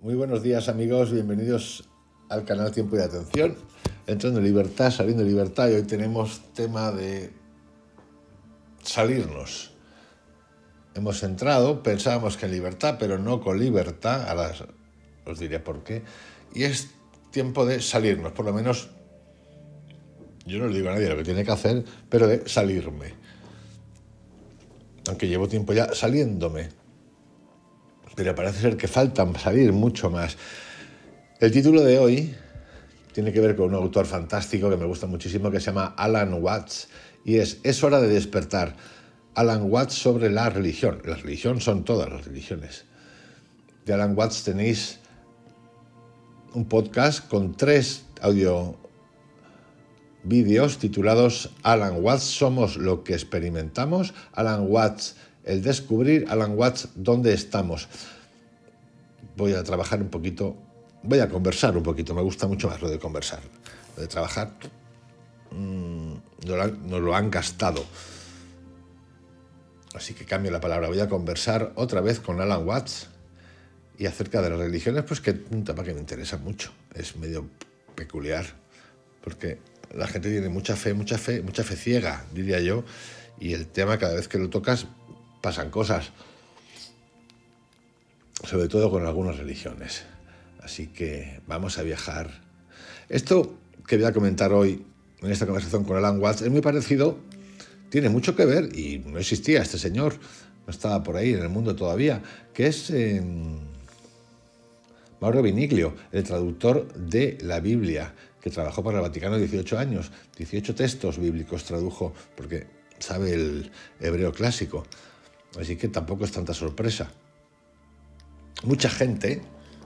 Muy buenos días, amigos, bienvenidos al canal Tiempo y Atención. Entrando en libertad, saliendo en libertad, y hoy tenemos tema de salirnos. Hemos entrado, pensábamos que en libertad, pero no con libertad, ahora os diré por qué, y es tiempo de salirnos, por lo menos yo no le digo a nadie lo que tiene que hacer, pero de salirme. Aunque llevo tiempo ya saliéndome, pero parece ser que faltan salir mucho más. El título de hoy tiene que ver con un autor fantástico que me gusta muchísimo, que se llama Alan Watts, y es hora de despertar. Alan Watts sobre la religión. La religión son todas las religiones. De Alan Watts tenéis un podcast con 3 audio vídeos titulados Alan Watts, somos lo que experimentamos, Alan Watts, el descubrir, Alan Watts, ¿dónde estamos? Voy a trabajar un poquito, voy a conversar un poquito, me gusta mucho más lo de conversar. Lo de trabajar nos lo han gastado. Así que cambio la palabra, voy a conversar otra vez con Alan Watts y acerca de las religiones, pues que un tema que me interesa mucho, es medio peculiar, porque la gente tiene mucha fe ciega, diría yo, y el tema cada vez que lo tocas pasan cosas, sobre todo con algunas religiones. Así que vamos a viajar. Esto que voy a comentar hoy en esta conversación con Alan Watts es muy parecido, tiene mucho que ver, y no existía este señor, no estaba por ahí en el mundo todavía, que es Mauro Viniglio, el traductor de la Biblia, que trabajó para el Vaticano 18 años, 18 textos bíblicos tradujo, porque sabe el hebreo clásico, así que tampoco es tanta sorpresa. Mucha gente,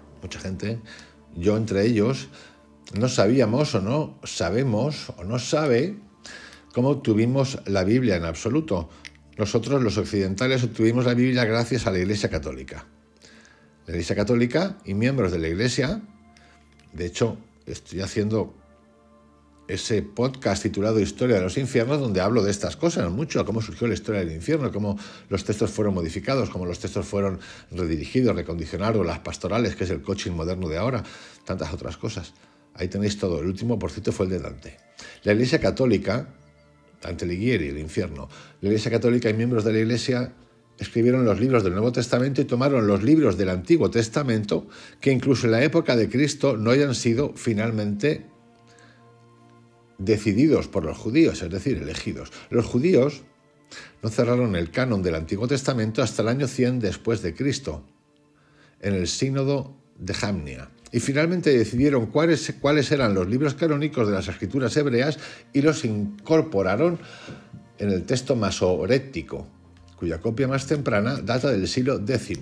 yo entre ellos, no sabíamos o no sabemos o no sabe cómo obtuvimos la Biblia en absoluto. Nosotros, los occidentales, obtuvimos la Biblia gracias a la Iglesia Católica. La Iglesia Católica y miembros de la Iglesia, de hecho, estoy haciendo ese podcast titulado Historia de los Infiernos, donde hablo de estas cosas mucho, cómo surgió la historia del infierno, cómo los textos fueron modificados, cómo los textos fueron redirigidos, recondicionados, las pastorales, que es el coaching moderno de ahora, tantas otras cosas. Ahí tenéis todo. El último, por cierto, fue el de Dante. La Iglesia Católica, Dante Alighieri, el infierno, la Iglesia Católica y miembros de la Iglesia escribieron los libros del Nuevo Testamento y tomaron los libros del Antiguo Testamento, que incluso en la época de Cristo no hayan sido finalmente decididos por los judíos, es decir, elegidos. Los judíos no cerraron el canon del Antiguo Testamento hasta el año 100 después de Cristo, en el sínodo de Jamnia. Y finalmente decidieron cuáles eran los libros canónicos de las escrituras hebreas y los incorporaron en el texto masorético, cuya copia más temprana data del siglo X.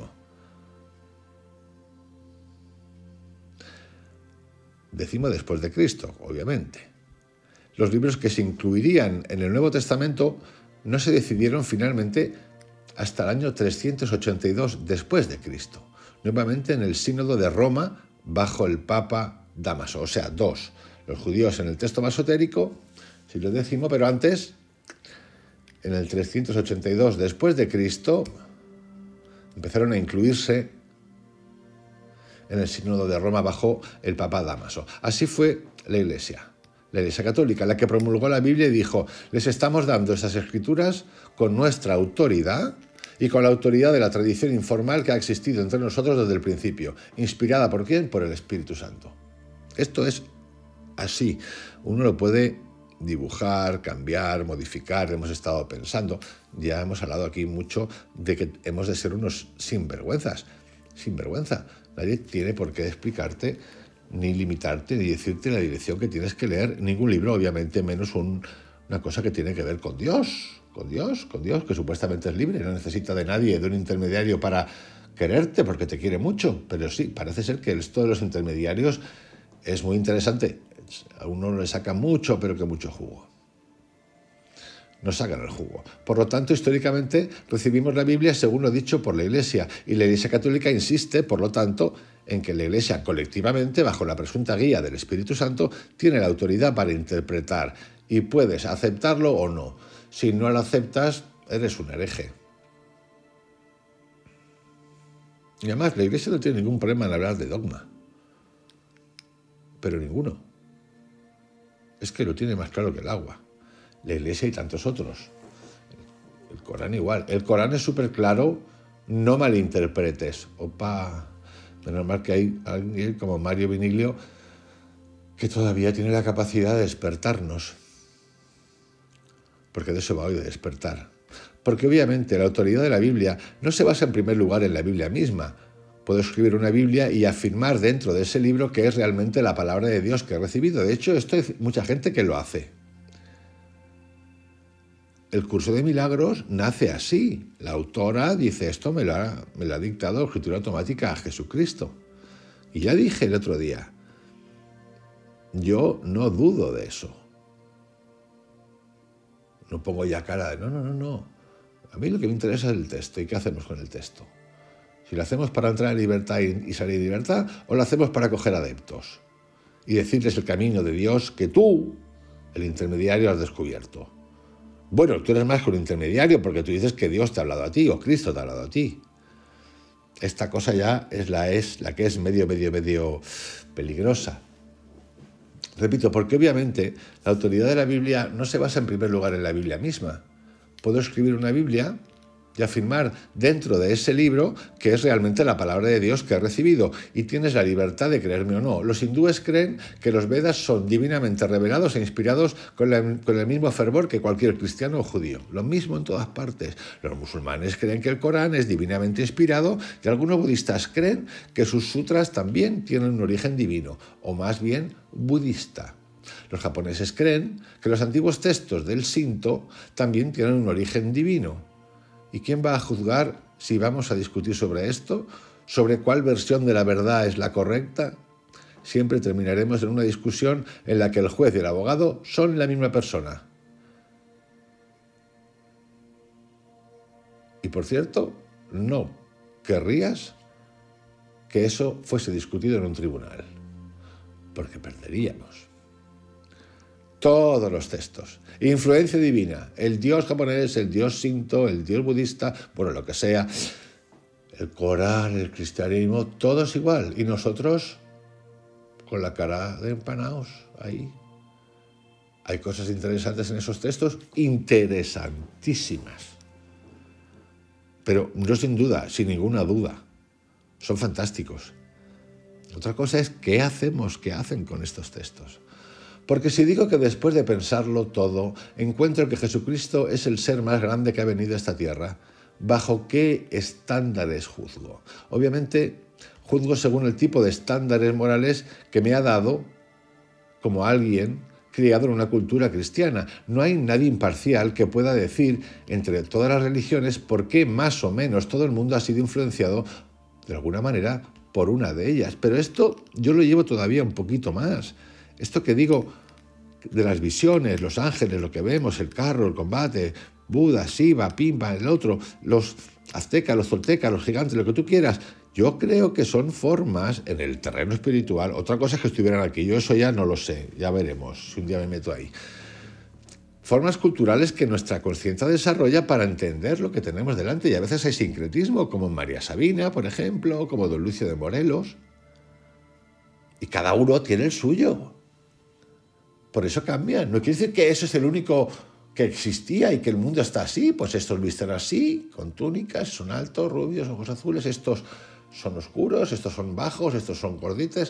Décimo después de Cristo, obviamente. Los libros que se incluirían en el Nuevo Testamento no se decidieron finalmente hasta el año 382 después de Cristo, nuevamente en el sínodo de Roma bajo el Papa Dámaso, o sea, 2. Los judíos en el texto masotérico, siglo X, pero antes, en el 382 después de Cristo, empezaron a incluirse en el sínodo de Roma bajo el Papa Dámaso. Así fue la Iglesia Católica, la que promulgó la Biblia y dijo: les estamos dando esas escrituras con nuestra autoridad y con la autoridad de la tradición informal que ha existido entre nosotros desde el principio. ¿Inspirada por quién? Por el Espíritu Santo. Esto es así. Uno lo puede dibujar, cambiar, modificar. Hemos estado pensando, ya hemos hablado aquí mucho de que hemos de ser unos sinvergüenzas. Sinvergüenza. Nadie tiene por qué explicarte, ni limitarte, ni decirte la dirección que tienes que leer. Ningún libro, obviamente, menos una cosa que tiene que ver con Dios, que supuestamente es libre, no necesita de nadie, de un intermediario para quererte, porque te quiere mucho. Pero sí, parece ser que esto de los intermediarios es muy interesante. A uno le saca mucho, pero que mucho jugo. Nos sacan el jugo. Por lo tanto, históricamente recibimos la Biblia según lo dicho por la Iglesia, y la Iglesia Católica insiste, por lo tanto, en que la Iglesia colectivamente, bajo la presunta guía del Espíritu Santo, tiene la autoridad para interpretar, y puedes aceptarlo o no. Si no lo aceptas, eres un hereje. Y además, la Iglesia no tiene ningún problema en hablar de dogma. Pero ninguno. Es que lo tiene más claro que el agua. La Iglesia y tantos otros. El Corán igual. El Corán es súper claro, no malinterpretes. Opa, menos mal que hay alguien como Mario Viniglio que todavía tiene la capacidad de despertarnos. Porque de eso va hoy, de despertar. Porque obviamente la autoridad de la Biblia no se basa en primer lugar en la Biblia misma. Puedo escribir una Biblia y afirmar dentro de ese libro que es realmente la palabra de Dios que he recibido. De hecho, esto hay mucha gente que lo hace. El curso de milagros nace así. La autora dice, esto me lo ha dictado escritura automática a Jesucristo. Y ya dije el otro día, yo no dudo de eso. No pongo ya cara de, no. A mí lo que me interesa es el texto. ¿Y qué hacemos con el texto? Si lo hacemos para entrar en libertad y salir en libertad, o lo hacemos para coger adeptos y decirles el camino de Dios que tú, el intermediario, has descubierto. Bueno, tú eres más que un intermediario porque tú dices que Dios te ha hablado a ti o Cristo te ha hablado a ti. Esta cosa ya es la que es medio peligrosa. Repito, porque obviamente la autoridad de la Biblia no se basa en primer lugar en la Biblia misma. Puedo escribir una Biblia y afirmar dentro de ese libro que es realmente la palabra de Dios que he recibido y tienes la libertad de creerme o no. Los hindúes creen que los Vedas son divinamente revelados e inspirados con el mismo fervor que cualquier cristiano o judío. Lo mismo en todas partes. Los musulmanes creen que el Corán es divinamente inspirado y algunos budistas creen que sus sutras también tienen un origen divino, o más bien budista. Los japoneses creen que los antiguos textos del Shinto también tienen un origen divino. ¿Y quién va a juzgar si vamos a discutir sobre esto? ¿Sobre cuál versión de la verdad es la correcta? Siempre terminaremos en una discusión en la que el juez y el abogado son la misma persona. Y por cierto, no querrías que eso fuese discutido en un tribunal, porque perderíamos. Todos los textos. Influencia divina. El dios japonés, el dios shinto, el dios budista, bueno, lo que sea. El Corán, el cristianismo, todos igual. Y nosotros con la cara de empanaos ahí. Hay cosas interesantes en esos textos, interesantísimas. Pero no sin duda, sin ninguna duda. Son fantásticos. Otra cosa es qué hacemos, qué hacen con estos textos. Porque si digo que después de pensarlo todo, encuentro que Jesucristo es el ser más grande que ha venido a esta tierra, ¿bajo qué estándares juzgo? Obviamente, juzgo según el tipo de estándares morales que me ha dado como alguien criado en una cultura cristiana. No hay nadie imparcial que pueda decir entre todas las religiones por qué más o menos todo el mundo ha sido influenciado de alguna manera por una de ellas. Pero esto yo lo llevo todavía un poquito más. Esto que digo de las visiones, los ángeles, lo que vemos, el carro, el combate, Buda, Shiva, Pimba, el otro, los aztecas, los toltecas, los gigantes, lo que tú quieras, yo creo que son formas en el terreno espiritual. Otra cosa es que estuvieran aquí, yo eso ya no lo sé, ya veremos si un día me meto ahí. Formas culturales que nuestra conciencia desarrolla para entender lo que tenemos delante, y a veces hay sincretismo, como en María Sabina, por ejemplo, como Don Lucio de Morelos, y cada uno tiene el suyo. Por eso cambian. No quiere decir que eso es el único que existía y que el mundo está así. Pues estos visten así, con túnicas, son altos, rubios, ojos azules. Estos son oscuros, estos son bajos, estos son gordites.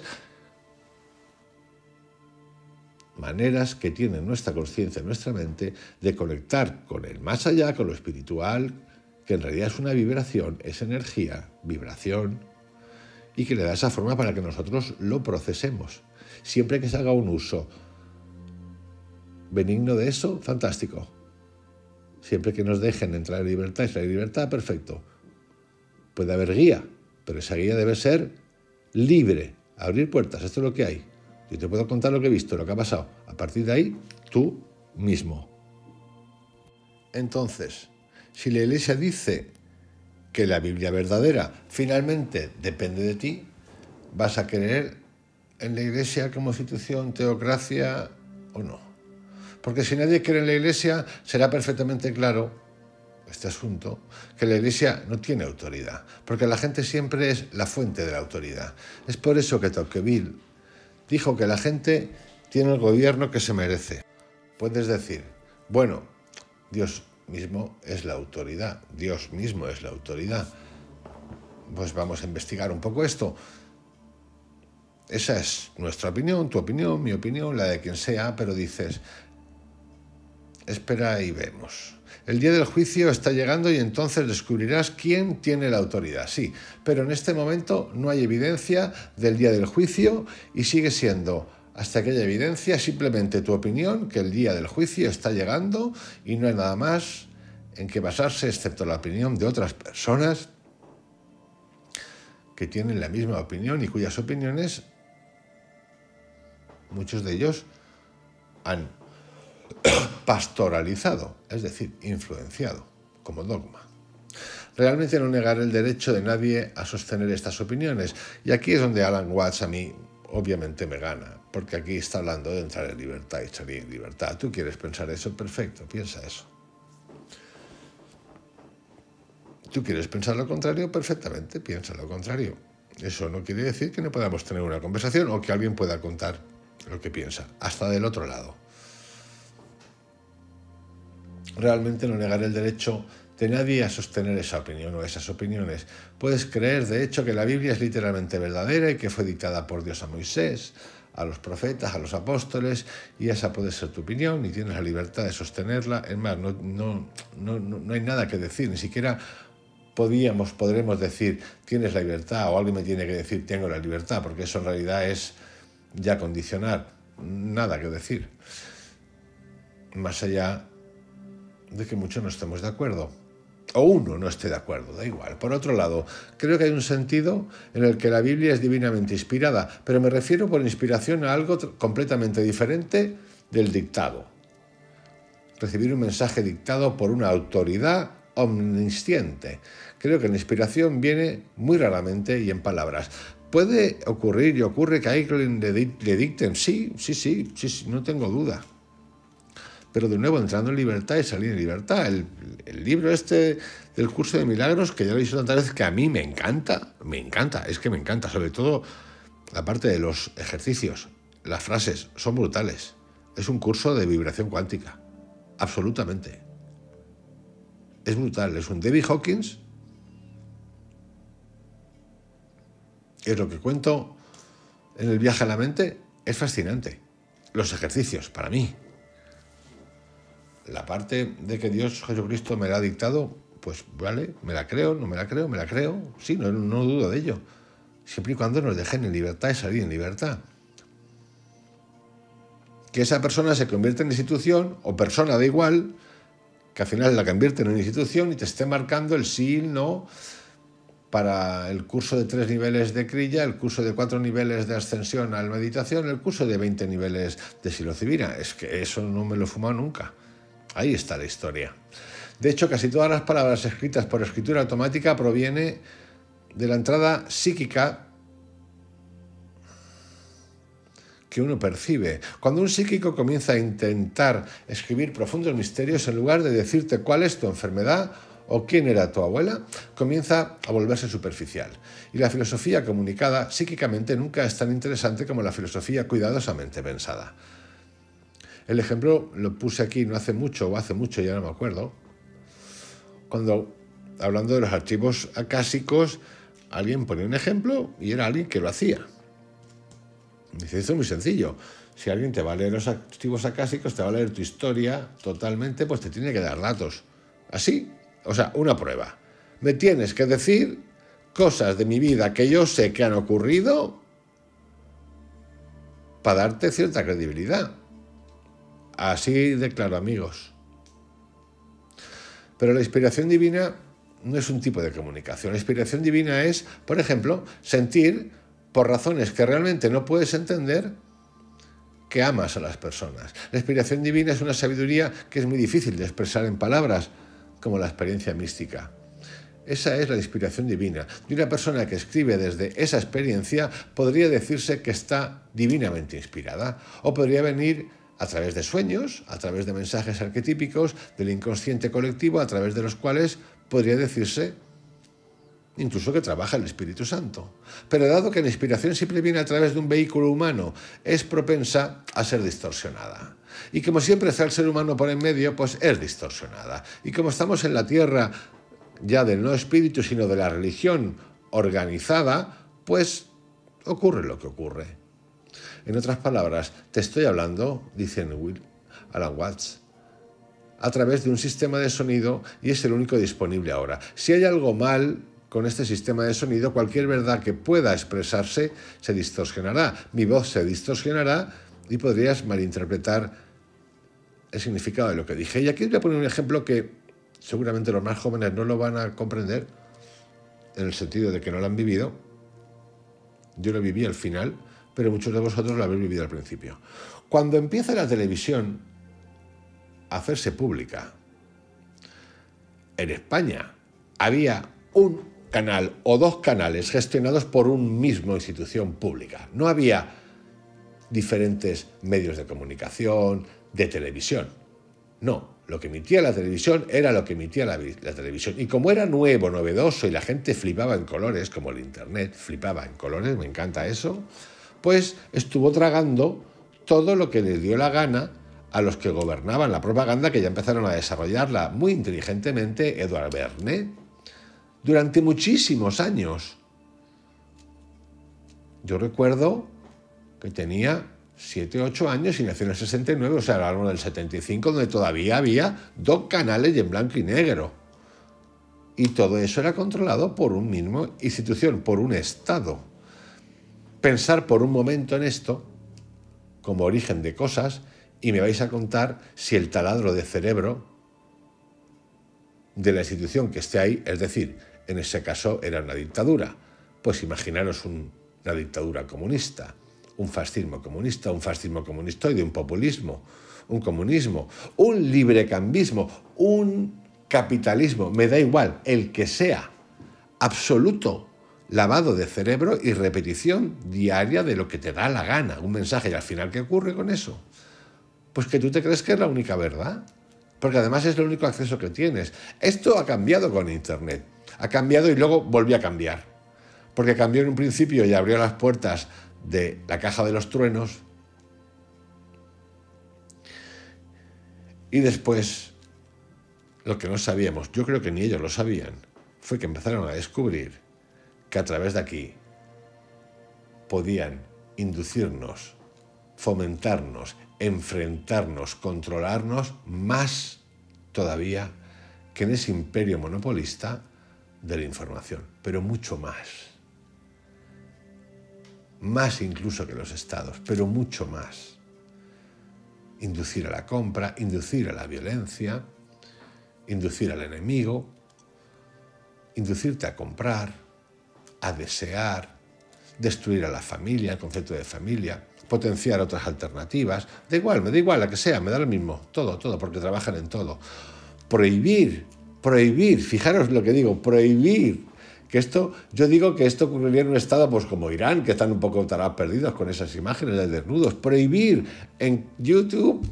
Maneras que tiene nuestra conciencia, nuestra mente, de conectar con el más allá, con lo espiritual, que en realidad es una vibración, es energía, vibración, y que le da esa forma para que nosotros lo procesemos. Siempre que se haga un uso benigno de eso, fantástico. Siempre que nos dejen entrar en libertad y salir en libertad, perfecto. Puede haber guía, pero esa guía debe ser libre, abrir puertas, esto es lo que hay. Yo te puedo contar lo que he visto, lo que ha pasado. A partir de ahí, tú mismo. Entonces, si la Iglesia dice que la Biblia verdadera finalmente depende de ti, ¿vas a creer en la Iglesia como institución, teocracia o no? Porque si nadie cree en la Iglesia, será perfectamente claro este asunto, que la Iglesia no tiene autoridad, porque la gente siempre es la fuente de la autoridad. Es por eso que Tocqueville dijo que la gente tiene el gobierno que se merece. Puedes decir, bueno, Dios mismo es la autoridad, Dios mismo es la autoridad. Pues vamos a investigar un poco esto. Esa es nuestra opinión, tu opinión, mi opinión, la de quien sea, pero dices, espera y vemos. El día del juicio está llegando y entonces descubrirás quién tiene la autoridad. Sí, pero en este momento no hay evidencia del día del juicio y sigue siendo, hasta que haya evidencia, simplemente tu opinión, que el día del juicio está llegando y no hay nada más en que basarse excepto la opinión de otras personas que tienen la misma opinión y cuyas opiniones, muchos de ellos, han pastoralizado, es decir, influenciado como dogma. Realmente no negaré el derecho de nadie a sostener estas opiniones. Y aquí es donde Alan Watts a mí obviamente me gana, porque aquí está hablando de entrar en libertad y salir en libertad. ¿Tú quieres pensar eso? Perfecto, piensa eso. ¿Tú quieres pensar lo contrario? Perfectamente, piensa lo contrario. Eso no quiere decir que no podamos tener una conversación o que alguien pueda contar lo que piensa, hasta del otro lado. Realmente no negaré el derecho de nadie a sostener esa opinión o esas opiniones. Puedes creer, de hecho, que la Biblia es literalmente verdadera y que fue dictada por Dios a Moisés, a los profetas, a los apóstoles, y esa puede ser tu opinión y tienes la libertad de sostenerla. Es más, no hay nada que decir, ni siquiera podremos decir tienes la libertad o alguien me tiene que decir tengo la libertad, porque eso en realidad es ya condicionar, nada que decir. Más allá de que muchos no estemos de acuerdo, o uno no esté de acuerdo, da igual. Por otro lado, creo que hay un sentido en el que la Biblia es divinamente inspirada, pero me refiero por inspiración a algo completamente diferente del dictado. Recibir un mensaje dictado por una autoridad omnisciente. Creo que la inspiración viene muy raramente y en palabras. Puede ocurrir y ocurre que a alguien le dicten, sí, no tengo duda. Pero de nuevo, entrando en libertad y salir en libertad. El libro este del curso de milagros, que ya lo he visto tantas veces, que a mí me encanta, es que me encanta, sobre todo la parte de los ejercicios. Las frases son brutales. Es un curso de vibración cuántica, absolutamente. Es brutal, es un David Hawkins. Es lo que cuento en el viaje a la mente, es fascinante. Los ejercicios, para mí. La parte de que Dios Jesucristo me la ha dictado, pues vale, me la creo, no me la creo, me la creo. Sí, no dudo de ello. Siempre y cuando nos dejen en libertad y salir en libertad. Que esa persona se convierta en institución, o persona da igual, que al final la convierte en una institución y te esté marcando el sí y el no para el curso de 3 niveles de Kriya, el curso de 4 niveles de ascensión a la meditación, el curso de 20 niveles de psilocibina. Es que eso no me lo he fumado nunca. Ahí está la historia. De hecho, casi todas las palabras escritas por escritura automática proviene de la entrada psíquica que uno percibe. Cuando un psíquico comienza a intentar escribir profundos misterios, en lugar de decirte cuál es tu enfermedad o quién era tu abuela, comienza a volverse superficial. Y la filosofía comunicada psíquicamente nunca es tan interesante como la filosofía cuidadosamente pensada. El ejemplo lo puse aquí no hace mucho, o hace mucho, ya no me acuerdo, cuando, hablando de los archivos acásicos, alguien ponía un ejemplo y era alguien que lo hacía. Dice, esto es muy sencillo. Si alguien te va a leer los archivos acásicos, te va a leer tu historia totalmente, pues te tiene que dar datos. Así, o sea, una prueba. Me tienes que decir cosas de mi vida que yo sé que han ocurrido para darte cierta credibilidad. Así de claro, amigos. Pero la inspiración divina no es un tipo de comunicación. La inspiración divina es, por ejemplo, sentir por razones que realmente no puedes entender que amas a las personas. La inspiración divina es una sabiduría que es muy difícil de expresar en palabras, como la experiencia mística. Esa es la inspiración divina. Y una persona que escribe desde esa experiencia podría decirse que está divinamente inspirada. O podría venir a través de sueños, a través de mensajes arquetípicos del inconsciente colectivo, a través de los cuales podría decirse incluso que trabaja el Espíritu Santo. Pero dado que la inspiración siempre viene a través de un vehículo humano, es propensa a ser distorsionada. Y como siempre está el ser humano por en medio, pues es distorsionada. Y como estamos en la tierra ya del no espíritu, sino de la religión organizada, pues ocurre lo que ocurre. En otras palabras, te estoy hablando, dice Alan Watts, a través de un sistema de sonido y es el único disponible ahora. Si hay algo mal con este sistema de sonido, cualquier verdad que pueda expresarse se distorsionará. Mi voz se distorsionará y podrías malinterpretar el significado de lo que dije. Y aquí voy a poner un ejemplo que seguramente los más jóvenes no lo van a comprender, en el sentido de que no lo han vivido. Yo lo viví al final, pero muchos de vosotros lo habéis vivido al principio. Cuando empieza la televisión a hacerse pública, en España había un canal o dos canales gestionados por una misma institución pública. No había diferentes medios de comunicación, de televisión. No, lo que emitía la televisión era lo que emitía la televisión. Y como era nuevo, novedoso y la gente flipaba en colores, como el Internet flipaba en colores, me encanta eso, pues estuvo tragando todo lo que les dio la gana a los que gobernaban la propaganda, que ya empezaron a desarrollarla muy inteligentemente, Edward Bernays, durante muchísimos años. Yo recuerdo que tenía 7 o 8 años y nació en el 69, o sea, hablamos del 75, donde todavía había dos canales y en blanco y negro. Y todo eso era controlado por una misma institución, por un Estado. Pensar por un momento en esto como origen de cosas y me vais a contar si el taladro de cerebro de la institución que esté ahí, es decir, en ese caso era una dictadura. Pues imaginaros una dictadura comunista, un fascismo comunistoide, un populismo, un comunismo, un librecambismo, un capitalismo, me da igual, el que sea, absoluto lavado de cerebro y repetición diaria de lo que te da la gana, un mensaje. Y al final, ¿qué ocurre con eso? Pues que tú te crees que es la única verdad, porque además es el único acceso que tienes. Esto ha cambiado con Internet, ha cambiado y luego volvió a cambiar, porque cambió en un principio y abrió las puertas de la caja de los truenos y después lo que no sabíamos, yo creo que ni ellos lo sabían, fue que empezaron a descubrir que a través de aquí podían inducirnos, fomentarnos, enfrentarnos, controlarnos más todavía que en ese imperio monopolista de la información, pero mucho más. Más incluso que los estados, pero mucho más. Inducir a la compra, inducir a la violencia, inducir al enemigo, inducirte a comprar, a desear, destruir a la familia, el concepto de familia, potenciar otras alternativas. Da igual, me da igual, la que sea, me da lo mismo, todo, porque trabajan en todo. Prohibir, fijaros lo que digo, prohibir. Que esto, yo digo que esto ocurriría en un estado pues como Irán, que están un poco perdidos con esas imágenes de desnudos. Prohibir en YouTube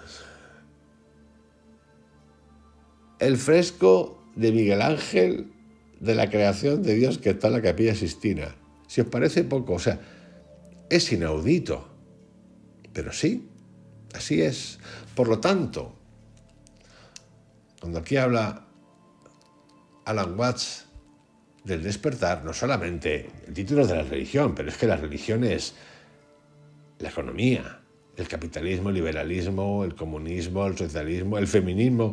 el fresco de Miguel Ángel de la creación de Dios que está en la Capilla Sixtina. Si os parece poco, o sea, es inaudito. Pero sí, así es. Por lo tanto, cuando aquí habla Alan Watts del despertar, no solamente el título de la religión, pero es que la religión es la economía, el capitalismo, el liberalismo, el comunismo, el socialismo, el feminismo,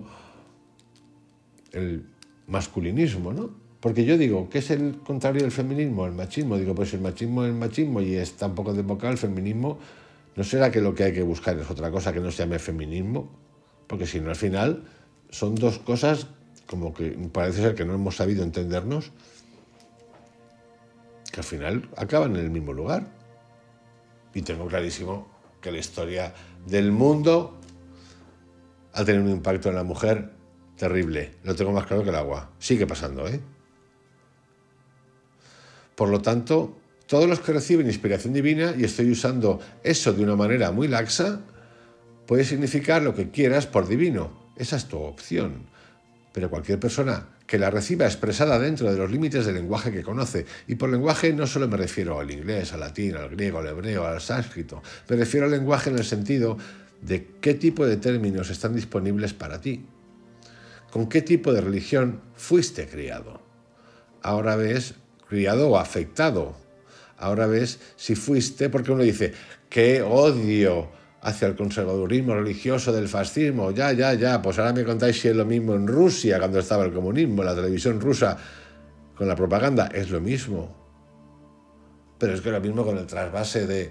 el masculinismo, ¿no? Porque yo digo, ¿qué es el contrario del feminismo? El machismo. Digo, pues el machismo es el machismo y está un poco desbocado el feminismo. ¿No será que lo que hay que buscar es otra cosa que no se llame feminismo? Porque si no, al final son dos cosas como que parece ser que no hemos sabido entendernos, que al final acaban en el mismo lugar. Y tengo clarísimo que la historia del mundo ha tenido un impacto en la mujer terrible. Lo tengo más claro que el agua. Sigue pasando, ¿eh? Por lo tanto, todos los que reciben inspiración divina, y estoy usando eso de una manera muy laxa, puede significar lo que quieras por divino. Esa es tu opción. Pero cualquier persona que la reciba expresada dentro de los límites del lenguaje que conoce, y por lenguaje no solo me refiero al inglés, al latín, al griego, al hebreo, al sánscrito, me refiero al lenguaje en el sentido de qué tipo de términos están disponibles para ti. ¿Con qué tipo de religión fuiste criado? Ahora ves criado o afectado. Ahora ves si fuiste, porque uno dice, qué odio hacia el conservadurismo religioso del fascismo, ya, pues ahora me contáis si es lo mismo en Rusia cuando estaba el comunismo, la televisión rusa con la propaganda, es lo mismo. Pero es que lo mismo con el trasvase de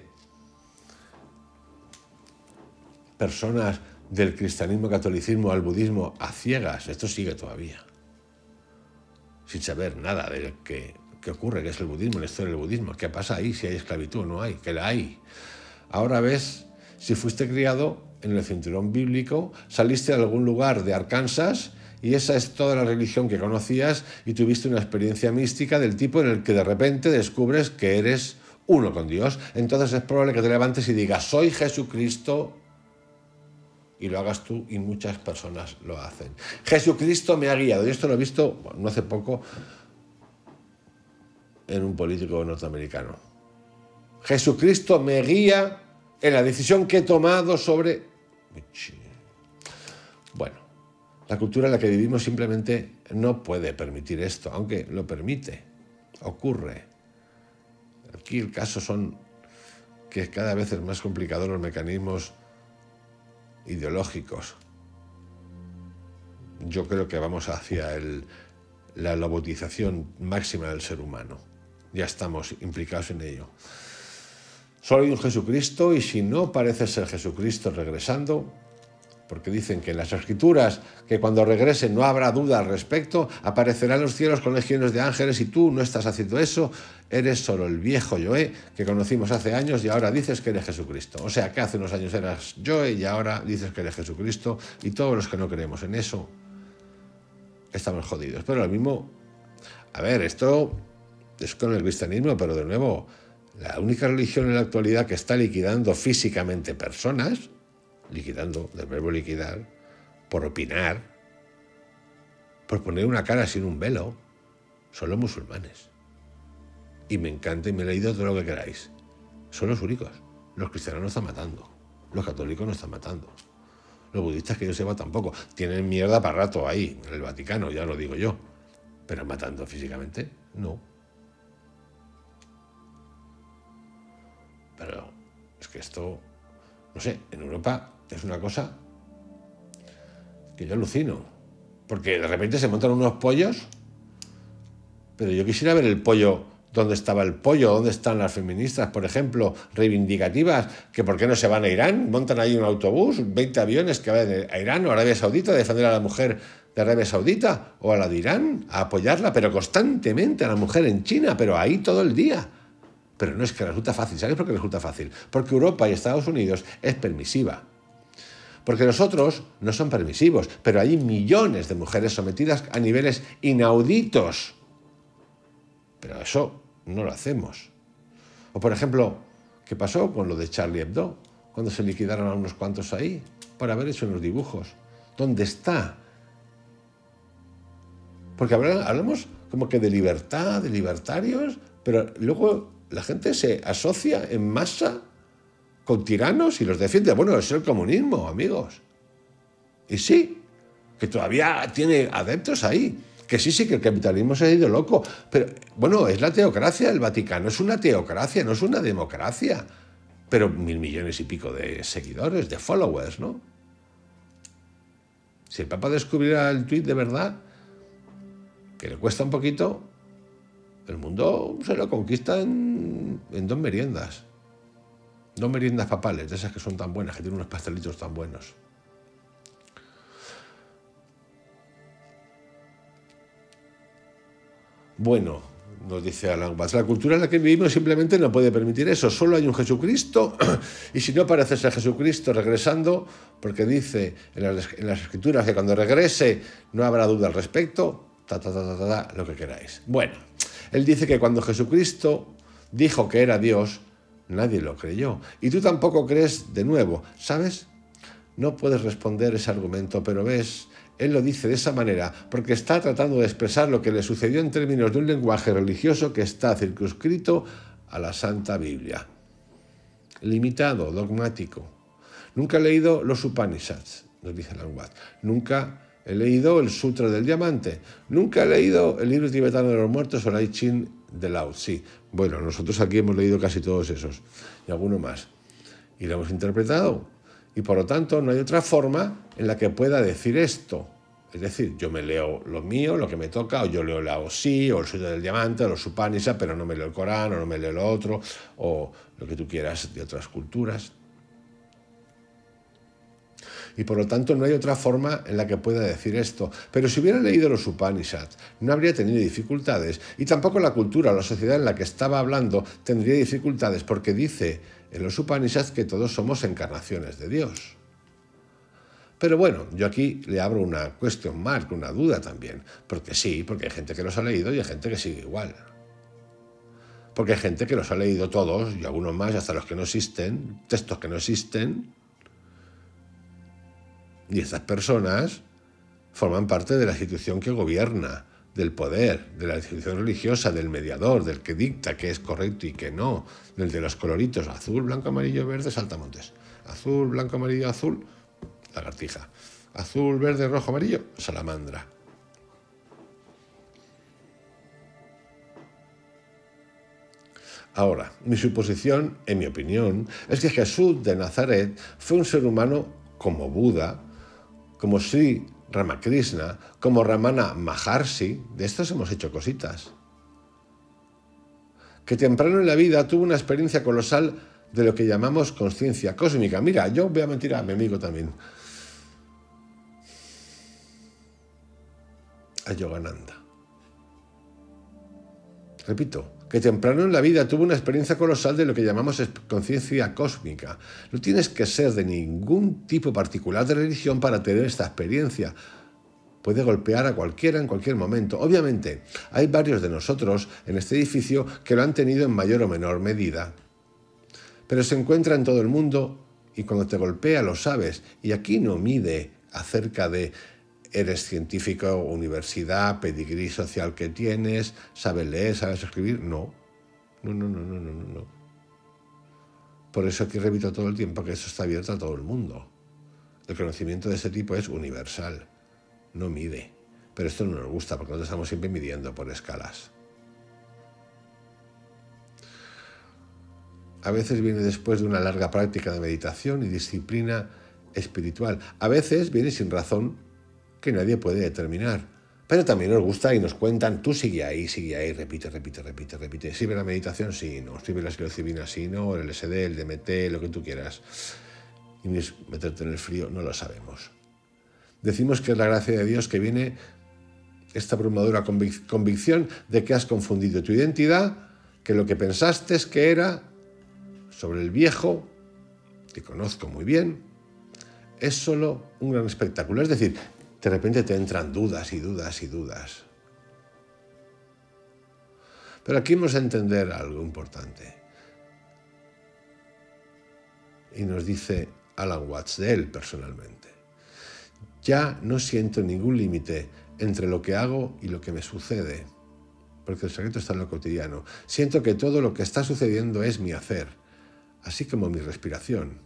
personas del cristianismo, catolicismo al budismo a ciegas, esto sigue todavía, sin saber nada de qué ocurre, qué es el budismo, la historia del budismo, qué pasa ahí, si hay esclavitud o no hay, que la hay. Ahora ves si fuiste criado en el cinturón bíblico, saliste de algún lugar de Arkansas y esa es toda la religión que conocías y tuviste una experiencia mística del tipo en el que de repente descubres que eres uno con Dios. Entonces es probable que te levantes y digas, soy Jesucristo, y lo hagas tú, y muchas personas lo hacen. Jesucristo me ha guiado, y esto lo he visto no hace poco en un político norteamericano. Jesucristo me guía en la decisión que he tomado sobre... Bueno, la cultura en la que vivimos simplemente no puede permitir esto, aunque lo permite, ocurre. Aquí el caso son que cada vez es más complicado los mecanismos ideológicos. Yo creo que vamos hacia la lobotización máxima del ser humano. Ya estamos implicados en ello. Solo hay un Jesucristo y si no parece ser Jesucristo regresando, porque dicen que en las Escrituras que cuando regrese no habrá duda al respecto, aparecerán los cielos con legiones de ángeles y tú no estás haciendo eso, eres solo el viejo Joé que conocimos hace años y ahora dices que eres Jesucristo. O sea, que hace unos años eras Joé y ahora dices que eres Jesucristo y todos los que no creemos en eso estamos jodidos. Pero lo mismo, a ver, esto es con el cristianismo, pero de nuevo, la única religión en la actualidad que está liquidando físicamente personas, liquidando, del verbo liquidar, por opinar, por poner una cara sin un velo, son los musulmanes. Y me encanta y me he leído todo lo que queráis. Son los únicos. Los cristianos no están matando. Los católicos no están matando. Los budistas, que yo sepa, tampoco. Tienen mierda para rato ahí, en el Vaticano, ya lo digo yo. Pero matando físicamente, no. Pero es que esto, no sé, en Europa es una cosa que yo alucino. Porque de repente se montan unos pollos, pero yo quisiera ver el pollo, dónde estaba el pollo, dónde están las feministas, por ejemplo, reivindicativas, que por qué no se van a Irán, montan ahí un autobús, 20 aviones que van a Irán o a Arabia Saudita a defender a la mujer de Arabia Saudita o a la de Irán, a apoyarla, pero constantemente a la mujer en China, pero ahí todo el día. Pero no es que resulta fácil. ¿Sabes por qué resulta fácil? Porque Europa y Estados Unidos es permisiva. Porque los otros no son permisivos, pero hay millones de mujeres sometidas a niveles inauditos. Pero eso no lo hacemos. O por ejemplo, ¿qué pasó con lo de Charlie Hebdo? Cuando se liquidaron a unos cuantos ahí por haber hecho unos dibujos. ¿Dónde está? Porque hablamos como que de libertad, de libertarios, pero luego la gente se asocia en masa con tiranos y los defiende. Bueno, es el comunismo, amigos. Y sí, que todavía tiene adeptos ahí. Que sí, que el capitalismo se ha ido loco. Pero, bueno, es la teocracia del Vaticano. Es una teocracia, no es una democracia. Pero 1.000 millones y pico de seguidores, de followers, ¿no? Si el Papa descubriera el tuit de verdad, que le cuesta un poquito, el mundo se lo conquista en 2 meriendas. 2 meriendas papales, de esas que son tan buenas, que tienen unos pastelitos tan buenos. Bueno, nos dice Alan Watts, la cultura en la que vivimos simplemente no puede permitir eso. Solo hay un Jesucristo y si no parece ser Jesucristo regresando, porque dice en las Escrituras que cuando regrese no habrá duda al respecto, lo que queráis. Bueno, él dice que cuando Jesucristo dijo que era Dios, nadie lo creyó. Y tú tampoco crees de nuevo, ¿sabes? no puedes responder ese argumento, pero ves, él lo dice de esa manera porque está tratando de expresar lo que le sucedió en términos de un lenguaje religioso que está circunscrito a la Santa Biblia. Limitado, dogmático. Nunca he leído los Upanishads, nos dice Alan Watts. Nunca he leído el Sutra del Diamante. Nunca he leído el libro tibetano de los muertos o la I Ching de Lao Tzu. Bueno, nosotros aquí hemos leído casi todos esos y alguno más. Y lo hemos interpretado. Y por lo tanto no hay otra forma en la que pueda decir esto. Es decir, yo me leo lo mío, lo que me toca, o yo leo Lao Tzu, o el Sutra del Diamante, o los Upanishads, pero no me leo el Corán, o no me leo lo otro, o lo que tú quieras de otras culturas. Y por lo tanto no hay otra forma en la que pueda decir esto. Pero si hubiera leído los Upanishads, no habría tenido dificultades. Y tampoco la cultura o la sociedad en la que estaba hablando tendría dificultades, porque dice en los Upanishads que todos somos encarnaciones de Dios. Pero bueno, yo aquí le abro una question mark, una duda también. Porque sí, porque hay gente que los ha leído y hay gente que sigue igual. Porque hay gente que los ha leído todos, y algunos más, hasta los que no existen, textos que no existen. Y estas personas forman parte de la institución que gobierna, del poder, de la institución religiosa, del mediador, del que dicta qué es correcto y qué no, del de los coloritos, azul, blanco, amarillo, verde, saltamontes. Azul, blanco, amarillo, azul, lagartija. Azul, verde, rojo, amarillo, salamandra. Ahora, mi suposición, en mi opinión, es que Jesús de Nazaret fue un ser humano como Buda, como Sri Ramakrishna, como Ramana Maharshi. De estos hemos hecho cositas. Que temprano en la vida tuvo una experiencia colosal de lo que llamamos conciencia cósmica. Mira, yo voy a mentir a mi amigo también, a Yogananda. Repito, que temprano en la vida tuvo una experiencia colosal de lo que llamamos conciencia cósmica. No tienes que ser de ningún tipo particular de religión para tener esta experiencia. Puede golpear a cualquiera en cualquier momento. Obviamente, hay varios de nosotros en este edificio que lo han tenido en mayor o menor medida. Pero se encuentra en todo el mundo y cuando te golpea lo sabes. Y aquí no mide acerca de eres científico, universidad, pedigrí social que tienes, sabes leer, sabes escribir. No. Por eso aquí repito todo el tiempo que eso está abierto a todo el mundo. El conocimiento de ese tipo es universal, no mide. Pero esto no nos gusta porque nosotros estamos siempre midiendo por escalas. A veces viene después de una larga práctica de meditación y disciplina espiritual. A veces viene sin razón que nadie puede determinar. Pero también nos gusta y nos cuentan, tú sigue ahí, repite. ¿Sirve la meditación? Sí, no. ¿Sirve la psilocibina? Sí, no. El LSD, el DMT, lo que tú quieras. Y meterte en el frío, no lo sabemos. Decimos que es la gracia de Dios que viene esta abrumadora convicción de que has confundido tu identidad, que lo que pensaste es que era sobre el viejo, que conozco muy bien, es solo un gran espectáculo. Es decir, de repente te entran dudas y dudas y dudas. Pero aquí hemos de entender algo importante. Y nos dice Alan Watts de él personalmente. Ya no siento ningún límite entre lo que hago y lo que me sucede, porque el secreto está en lo cotidiano. Siento que todo lo que está sucediendo es mi hacer, así como mi respiración.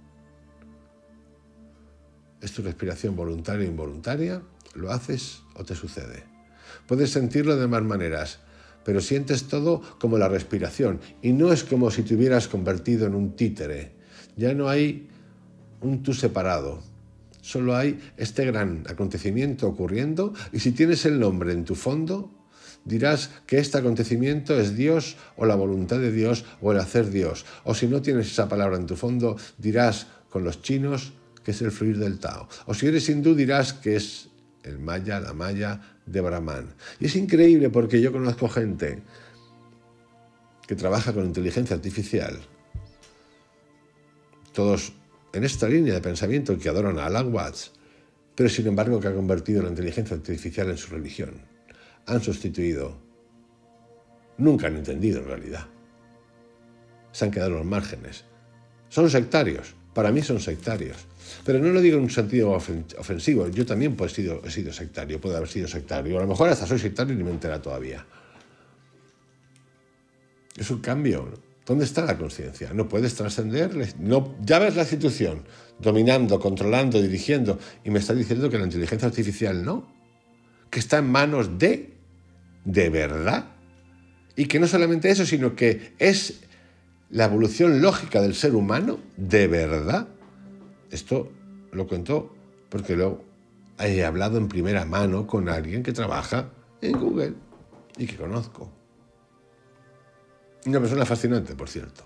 ¿Es tu respiración voluntaria o involuntaria? ¿Lo haces o te sucede? Puedes sentirlo de más maneras, pero sientes todo como la respiración. Y no es como si te hubieras convertido en un títere. Ya no hay un tú separado. Solo hay este gran acontecimiento ocurriendo y si tienes el nombre en tu fondo, dirás que este acontecimiento es Dios o la voluntad de Dios o el hacer Dios. O si no tienes esa palabra en tu fondo, dirás con los chinos que es el fluir del Tao. O si eres hindú dirás que es el Maya, la Maya de Brahman. Y es increíble porque yo conozco gente que trabaja con inteligencia artificial, todos en esta línea de pensamiento que adoran a Alan Watts, pero sin embargo que ha convertido la inteligencia artificial en su religión. Han sustituido, nunca han entendido en realidad. Se han quedado en los márgenes. Son sectarios, Para mí son sectarios. Pero no lo digo en un sentido ofensivo. Yo también he sido sectario, puedo haber sido sectario. A lo mejor hasta soy sectario y ni me entera todavía. Es un cambio, ¿no? ¿Dónde está la conciencia? No puedes trascender. No, ya ves la institución dominando, controlando, dirigiendo, y me está diciendo que la inteligencia artificial no, que está en manos de verdad. Y que no solamente eso, sino que es la evolución lógica del ser humano de verdad. Esto lo cuento porque lo he hablado en primera mano con alguien que trabaja en Google y que conozco. Una persona fascinante, por cierto.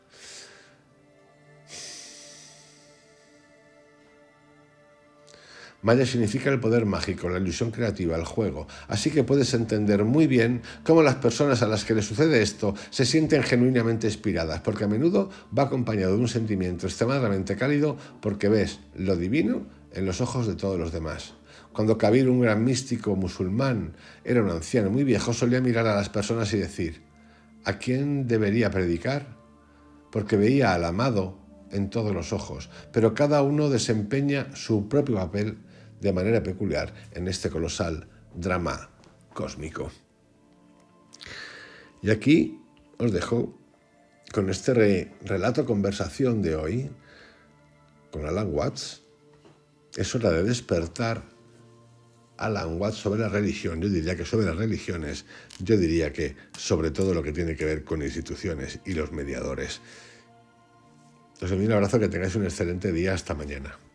Maya significa el poder mágico, la ilusión creativa, el juego. Así que puedes entender muy bien cómo las personas a las que les sucede esto se sienten genuinamente inspiradas, porque a menudo va acompañado de un sentimiento extremadamente cálido porque ves lo divino en los ojos de todos los demás. Cuando Kabir, un gran místico musulmán, era un anciano muy viejo, solía mirar a las personas y decir: ¿a quién debería predicar? Porque veía al amado en todos los ojos, pero cada uno desempeña su propio papel de manera peculiar en este colosal drama cósmico. Y aquí os dejo con este relato conversación de hoy con Alan Watts. Es hora de despertar. Alan Watts sobre la religión. Yo diría que sobre las religiones, yo diría que sobre todo lo que tiene que ver con instituciones y los mediadores. Os envío un abrazo, que tengáis un excelente día. Hasta mañana.